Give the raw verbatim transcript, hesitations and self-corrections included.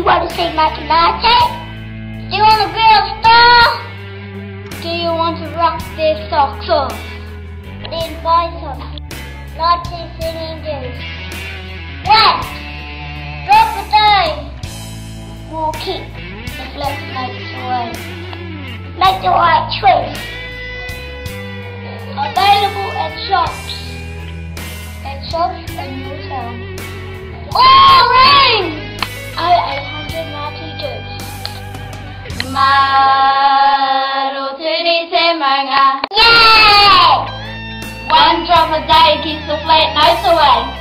you want to sing like Nati? Do you want to be a star? Do you want to rock their socks off? Then buy some Nati singing juice. One, drop a dime. We'll keep the flatmates away. Make the right choice. Available at shops. At shops in your town. Orange! I eight hundred Nati juice. Marutini semanga. Yay! One drop a day keeps the flat notes away.